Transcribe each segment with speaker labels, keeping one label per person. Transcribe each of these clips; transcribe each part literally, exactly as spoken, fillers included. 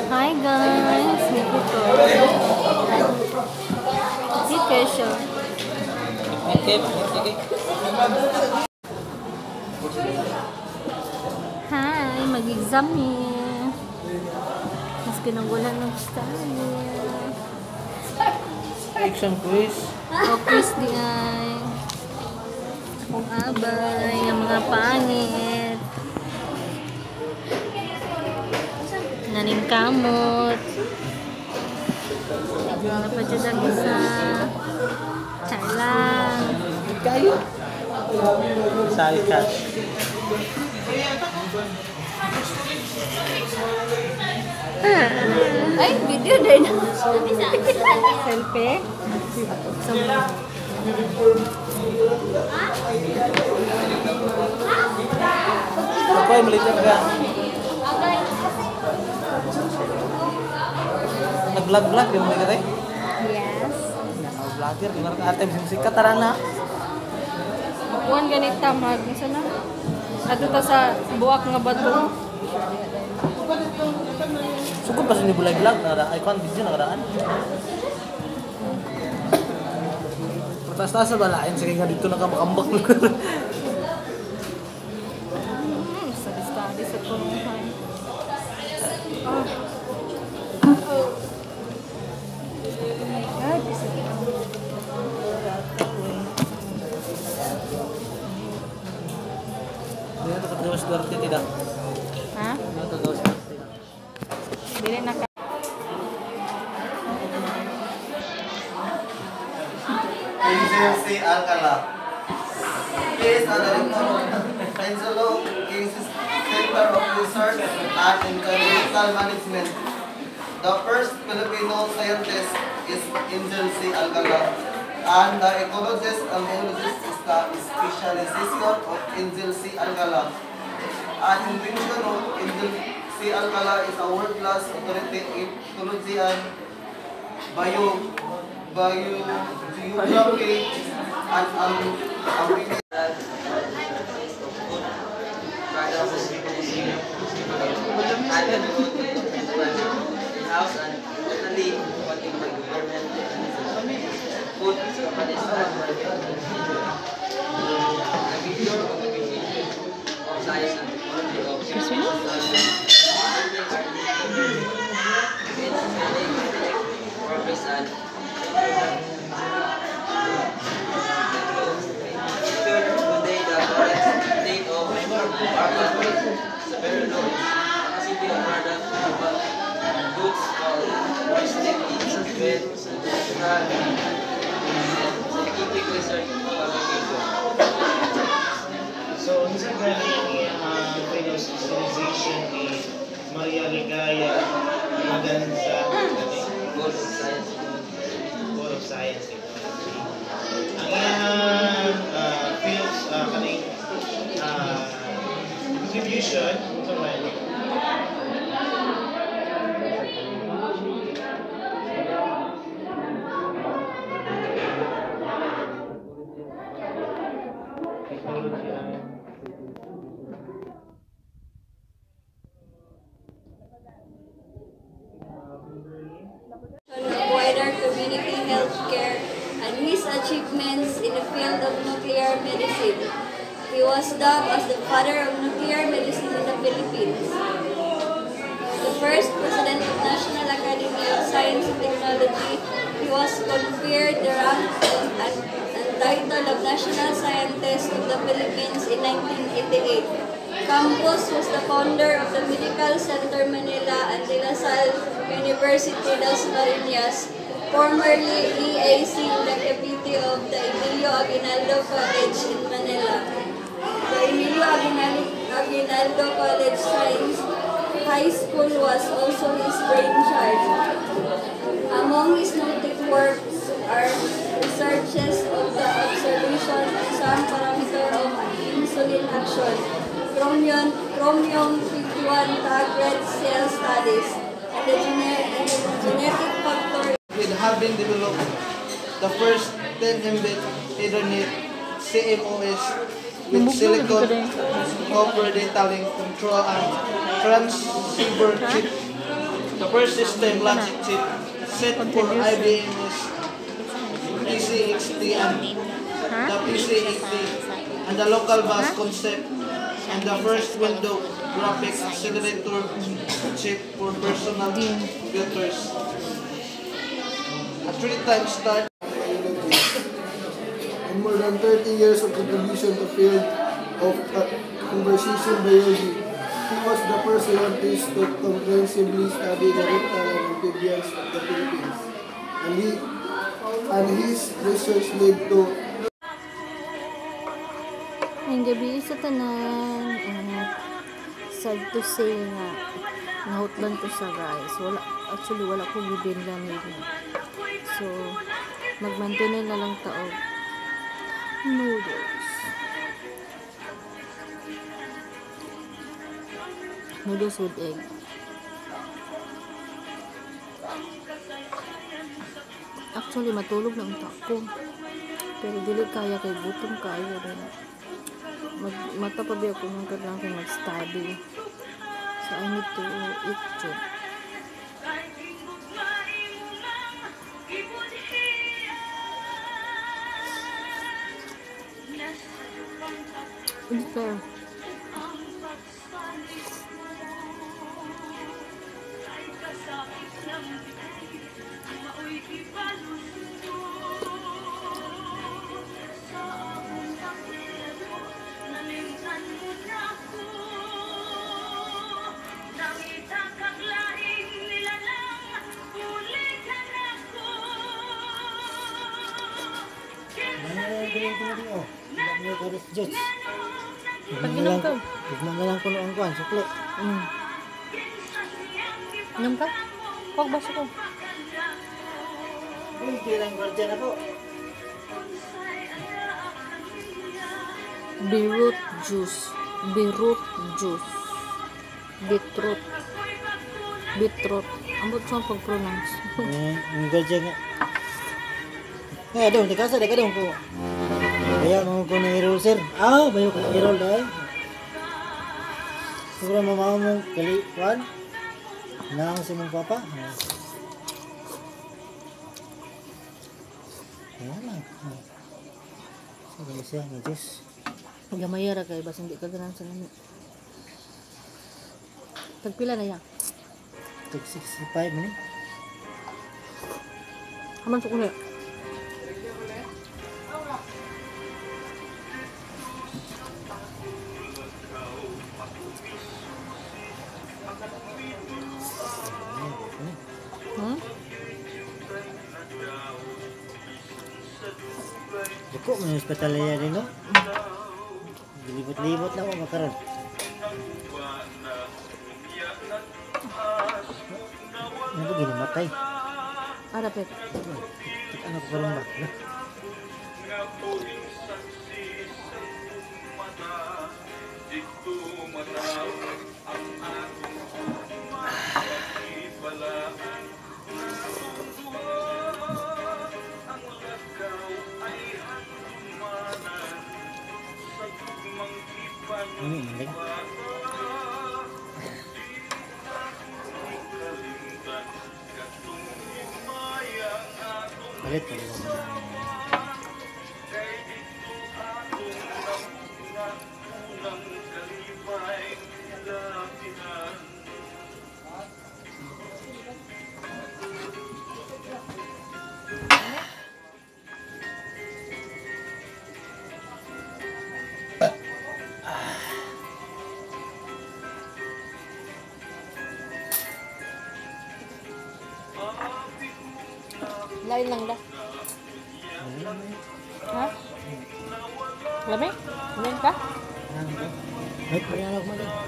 Speaker 1: Hi guys! Dito. Si Kesha. Hi! Mag-exam eh. Mas kinagulan ng style.
Speaker 2: Exam quiz.
Speaker 1: O quiz di ay. Kung abay, ang mga pangit. Naning kamot. Napadyadag isa. Char lang.
Speaker 2: Kayo. Sorry, Kat.
Speaker 1: Ay, video din. Selfie. So,
Speaker 2: Ako ay malitan ka. Nag-vlog-vlog yung mga katay?
Speaker 1: yes.
Speaker 2: Naka-vlogger. Di marang atem sikat tara na.
Speaker 1: Buwan ganit tamag. Isa na. Ato ta sa buwak nga bato.
Speaker 2: Sugod pa sa ni bulay-vlog. Icon video nakaraan. Taas-taas na balain. Sige nga dito nakamakambak.
Speaker 1: Hmm, study-study sa tulungan. Oh. Oh my God.
Speaker 2: Hindi na nakagawas Duarte tidak.
Speaker 1: Ha?
Speaker 2: Hindi na nakagawas Duarte.
Speaker 1: Dili na ka.
Speaker 3: Inzil Alcala. He is a director of Penzolo King's Center of Research and Environmental Management. The first Filipino scientist is Inzil C. Alcala, and the ecologist and biologist is the specialization of Inzil C. Alcala. An invention of Inzil C. Alcala is a world-class authority in ecology and bio biogeography and um, house and totally funding by government food companies a video of science and technology of progress and today the current state of our country is a very low capacity of product goods called wasted in bed scientific research and publication.
Speaker 4: So, unsa galing ang specialization ni Maria Ligaya Maganza
Speaker 3: Board of Science
Speaker 4: Board of Science Technology. Ang iyang uh, fields, uh, kaning uh, contribution, unsa man?
Speaker 5: Wider community health care and his achievements in the field of nuclear medicine. He was dubbed as the father of nuclear medicine in the Philippines. The first president of National Academy of Science and Technology, he was conferred the rank and, and title of National Scientist of the Philippines in nineteen eighty-eight. Campos was the founder of the Medical Center Manila and De La Salle University das Marinas, formerly E A C in the capacity of the Emilio Aguinaldo College in Manila. The Emilio Aguinaldo College Science High School was also his brainchild. Among his noted works are researches of the observation of some parameter of insulin action, chromium, chromium fifty-one target cell studies, and the genetic, genetic factor.
Speaker 3: It have been developed the first ten megabit Ethernet C M O S with silicon copper data link control and transceiver chip. The
Speaker 4: first system logic chip set for I B M is P C X T and the P C eighty and the local bus concept and the first window graphics accelerator chip for personal computers. A three-time start.
Speaker 3: And more than thirty years of contribution to field of uh, conversation biology. He was the first scientist to comprehensively study the reptile and amphibians of the Philippines. And, he, and his research led to
Speaker 1: Ngayong gabi sa tanan, uh, sad to say nga, nahutlan ko sa rice. Wala, actually, wala ko bibinlan nila. So, magmantunin na lang taog. Noodles. Noodles with egg. Actually, matulog na ang tako. Pero dili kaya kay gutom kayo rin. Mag mata pa biya ko nung kailangan ko mag-study. So, I need to eat too. Okay. Pag inom ka.
Speaker 2: Tignan na lang ko noong kuhan, sukli.
Speaker 1: Mm. Inom ka? Huwag basa ko.
Speaker 2: Uy, kailang gwardiya na po.
Speaker 1: Beetroot juice. Beetroot juice. Beetroot. Beetroot. Ambot siya pag-pronounce.
Speaker 2: Eh, ang gwardiya nga. Eh, adong, tikasa, dek adong ko. Kaya mo ko ng i-roll, sir. Ah, bayo ko i-roll dahil. Siguro mamaw mo kali, kuhan. Nang si mong papa. Ayan lang. Sige siya, may juice.
Speaker 1: Gamayara kay bas hindi ka ganan sa nami. Tagpila na yan.
Speaker 2: Tag sixty-five mo ni.
Speaker 1: Haman sa kulit. Hmm?
Speaker 2: Dako, may hospital na yan no? Dilibot-libot na ako makaroon. Ano ba ginamatay?
Speaker 1: Arapit.
Speaker 2: Ano ko parang ba? Ano? Ano yung maling? Balit pa rin.
Speaker 1: Lain lang dah. Ha? Lamig? Lamig ka?
Speaker 2: Ay, pariyalag mo din.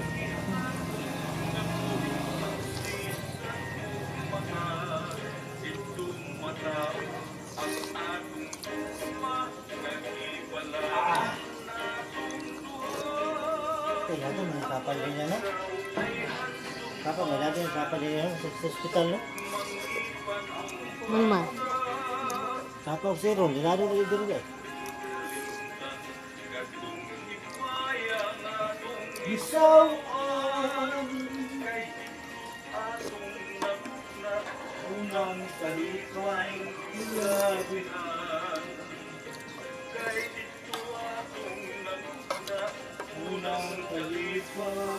Speaker 2: Kaya ito, may kapal din yan, no? Kapal, may natin kapal din yan sa hospital, no?
Speaker 1: Malman.
Speaker 2: Kapal, zero, nilado na dito rin, eh. So on.
Speaker 6: unang kalipay labihan. Kay dito akong naguna, unang kalipay